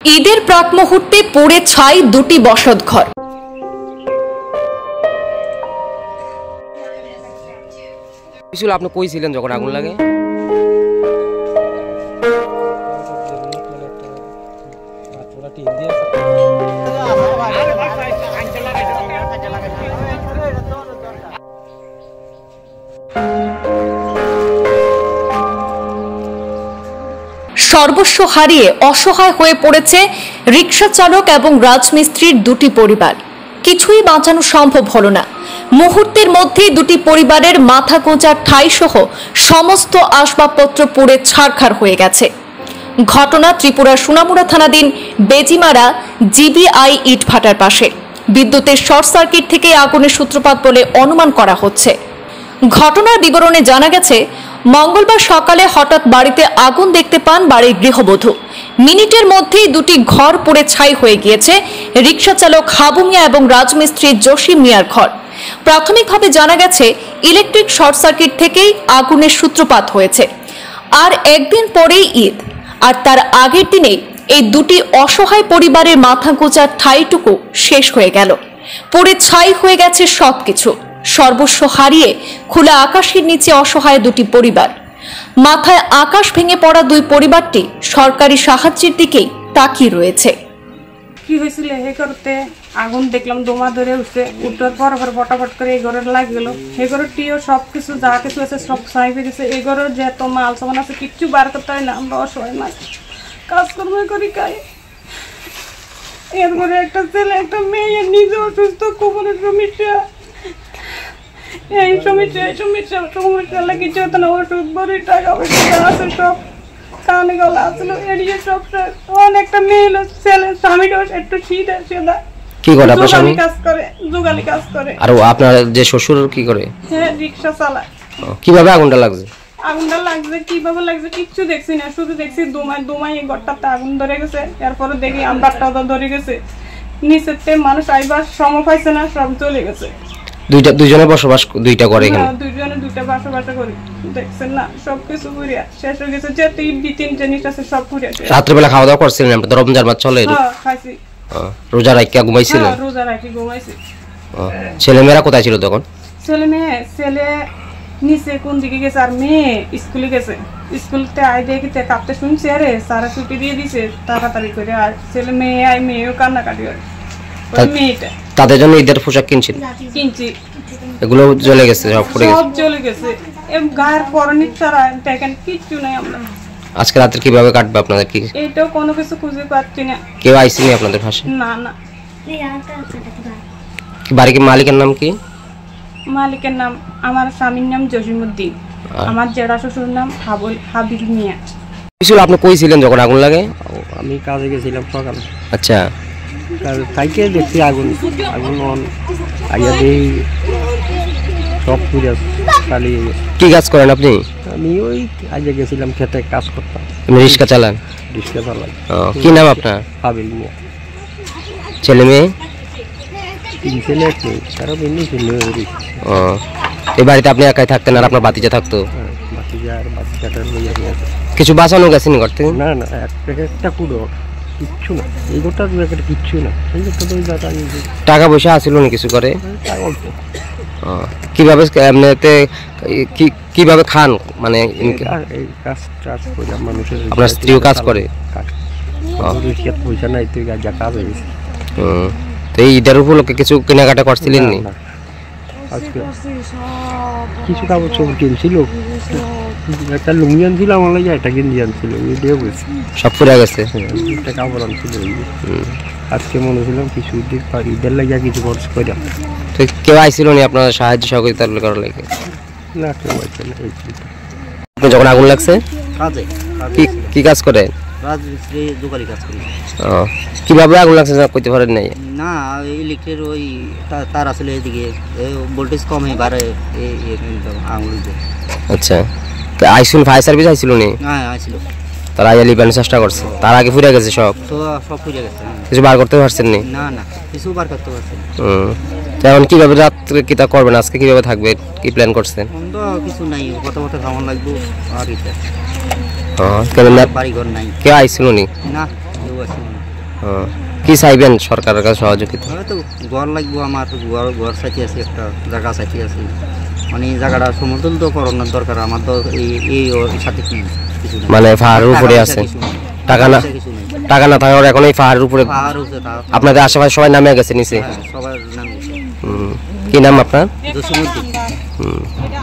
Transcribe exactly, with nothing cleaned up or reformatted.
ঈদের প্রাক মুহূর্তে পুড়ে ছাই দুটি বসতঘর। বিশুল, আপনি কই ছিলেন যখন আগুন লাগে? সর্বস্ব হারিয়ে অসহায় হয়ে পড়েছে রিকশা চালক এবং রাজমিস্ত্রির দুটি পরিবার। কিছুই বাঁচানো সম্ভব হলো না। মুহূর্তের মধ্যেই দুটি পরিবারের মাথা গোঁজার ঠাঁই সহ সমস্ত আসবাবপত্র পুড়ে ছারখার হয়ে গেছে। ঘটনা ত্রিপুরার সোনামুড়া থানাধীন বেজিমারা জিবিআই ইটভাটার পাশে। বিদ্যুতের শর্ট সার্কিট থেকে আগুনের সূত্রপাত বলে অনুমান করা হচ্ছে। ঘটনার বিবরণে জানা গেছে, মঙ্গলবার সকালে হঠাৎ বাড়িতে আগুন দেখতে পান বাড়ির গৃহবধূ। মিনিটের মধ্যেই দুটি ঘর পুড়ে ছাই হয়ে গিয়েছে রিকশা চালক হাবু মিয়া এবং রাজমিস্ত্রি জসিম মিয়ার ঘর। প্রাথমিকভাবে জানা গেছে ইলেকট্রিক শর্ট সার্কিট থেকেই আগুনের সূত্রপাত হয়েছে। আর একদিন পরেই ঈদ, আর তার আগের দিনেই এই দুটি অসহায় পরিবারের মাথা গোঁজার ঠাঁইটুকু শেষ হয়ে গেল। পুড়ে ছাই হয়ে গেছে সবকিছু। সর্বস্ব হারিয়ে খোলা আকাশের নিচে অসহায় দুটি পরিবার। মাথায় আকাশ ভেঙে পড়া দুই পরিবারটি সরকারি সাহায্যের দিকেই তাকিয়ে রয়েছে। কি হয়েছিল হে করতে আগুন দেখলাম দমা ধরে উঠছে, উঠার পর আবার ফটাফট করে এই ঘরে লাগে গেল। হে ঘরের টিও সব কিছু যা কিছু আছে সব ছাই হয়ে গেছে। এই ঘরের যে এত মাল সামান আছে কিচ্ছু বার করতে হয় না। আমরা অসহায় মাছ কাজকর্ম করি খাই। এর ঘরে একটা ছেলে একটা মেয়ে নিজে অসুস্থ, কোমরের সমস্যা, এই সমস্যা এই সমস্যা সমস্যা লাগে কিছু হতো না। ওষুধ বড়ি টাকা পয়সা আছে সব কানে গলা আসলো এড়িয়ে সব অনেকটা মেয়ে ছেলে স্বামীটাও একটু শীত সেদা কি করে আপনার স্বামী? কাজ করে, জোগালি কাজ করে। আর আপনার যে শ্বশুর কি করে? হ্যাঁ, রিকশা চালায়। কিভাবে আগুনটা লাগছে? আগুনটা লাগছে কিভাবে লাগছে কিচ্ছু দেখছি না, শুধু দেখছি দোমায় দোমায় এই ঘরটাতে আগুন ধরে গেছে। এরপরে দেখি আমরাটাও ধরে গেছে। নিচেতে মানুষ আইবার সময় পাইছে না, সব চলে গেছে। দুইটা দুইজনে বসবাস দুইটা করে এখানে? দুইজনে দুইটা বসবাস করি। দেখছেন না সবকিছু পুড়িয়া শেষ হয়ে গেছে। যে তিন তিন জিনিস আছে সব পুড়িয়া শেষ। রাত্রিবেলা খাওয়া দাওয়া করছিলেন? আমরা তো রমজান মাস চলে। হ্যাঁ, খাইছি। রোজা রাখিয়া ঘুমাইছিলেন? হ্যাঁ, রোজা রাখি ঘুমাইছি। ছেলে মেয়েরা কোথায় ছিল তখন? ছেলে মেয়ে ছেলে নিচে কোন দিকে গেছে, আর মেয়ে স্কুলে গেছে। স্কুলতে আই দেখিতে কাঁপতে শুনছি, আরে সারা ছুটি দিয়ে দিছে তাড়াতাড়ি করে। আর ছেলে মেয়ে আই মেয়েও কান্নাকাটি করে। মেয়েটা তাদের জন্য ঈদের পোশাক কিনছিল? কিনছি। এগুলো জ্বলে গেছে, সব পুড়ে গেছে, সব জ্বলে গেছে। এম গায়ের পরনির ছাড়া দেখেন কিচ্ছু নাই। আমরা আজকে রাতে কিভাবে কাটবে আপনাদের? কি এইটাও কোনো কিছু খুঁজে পাচ্ছি না। কেউ আইসিনি আপনাদের পাশে? না না। বাড়ির মালিকের নাম কি? মালিকের নাম আমার স্বামীর নাম জসিমউদ্দিন, আমার জেঠা শ্বশুর নাম হাবুল হাবিব মিয়া। বিশুল, আপনি কই ছিলেন যখন আগুন লাগে? আমি কাজে গেছিলাম সকালে। আচ্ছা, তাইকে দেখছি আগুন আগুন আগে এই সব পুজো চালিয়ে গেছে। কি কাজ করেন আপনি? আমি ওই আগে গেছিলাম খেতে কাজ করতাম। আপনি রিক্সা চালান? রিক্সা চালাই। কি নাম আপনার? হাবিল মিয়া। ছেলে মেয়ে? তিন ছেলে এক মেয়ে। তারা মেয়ে ছিল। ও, এই বাড়িতে আপনি একাই থাকতেন আর আপনার বাতিজা থাকতো? বাতিজা আর বাচ্চাটার মেয়ে আছে। কিছু বাঁচানো গেছে নি ঘর থেকে? না না, এক প্যাকেটটা কুড়ো কিচ্ছু না। এই ঘরটা দু প্যাকেট কিচ্ছু না। এই ঘরটা তো টাকা পয়সা আসিল না কিছু করে? অল্প। কিভাবে এমনিতে কিভাবে খান? মানে এই কাজ টাজ করে মানুষের। আপনার স্ত্রীও কাজ করে? পয়সা নাই তুই যা কাজ হয়ে গেছে। তো এই ঈদের উপলক্ষে কিছু কেনাকাটা করছিলেন? আজকে কিছু কাপড় চোপড় কিনছিল, একটা লুঙ্গি আনছিল আমার লাগে, একটা গেঞ্জি আনছিল, ওইটাও গেছে সব পুরা গেছে। একটা কাপড় আনছিল। আজকে মনে ছিলাম কিছু ঈদের লাগিয়া কিছু খরচ করে। তো কেউ আইছিল নি আপনার সাহায্য সহযোগিতা করার লাগে? না, কেউ আইছে না। আপনি যখন আগুন লাগছে কাজে কি কাজ করে? রাজমিস্ত্রি জোগালি কাজ করি। কিভাবে আগুন লাগছে কইতে পারেন নাই? না, ইলেকট্রিক ওই তার আসলে এদিকে ভোল্টেজ কমে বাড়ে আগুন। আচ্ছা, আইসুন ফায়ার সার্ভিস আইছিল নি? হ্যাঁ, আইছিল। তারা আইয়া লিবানোর চেষ্টা করছে, তার আগে ফুরে গেছে সব? সব ফুরে গেছে। কিছু বার করতে পারছেন নি? না না, কিছু বার করতে পারছেন। হুম, এখন কিভাবে রাত্রে কিতা করবেন? আজকে কিভাবে থাকবে, কি প্ল্যান করছেন? কিছু নাই, কথা কথা খাওয়ান লাগবো আর এটা। হ্যাঁ, কেন বাড়ি ঘর নাই। কেউ আইছিল নি? না, কেউ আসছিল না। ও, কি চাইবেন সরকারের কাছে সহযোগিতা? হয়তো ঘর লাগবো আমার, ঘর ঘর সাথে আছে, একটা জায়গা সাথে আছে, মানে এই জায়গাটা সমতল তো করানোর দরকার আমার তো। এই এই ওর সাথে কি কিছু নেই, মানে পাহাড়ের উপরে আছে, টাকা না কিছু নেই, টাকা না থাকার এখন এই পাহাড়ের উপরে পাহাড় উঠে তা আপনাদের আশেপাশে সবাই নামে গেছে নিচে। হ্যাঁ, সবার নাম হুম, কি নাম আপনার? জসিমুদ্দিন। হুম।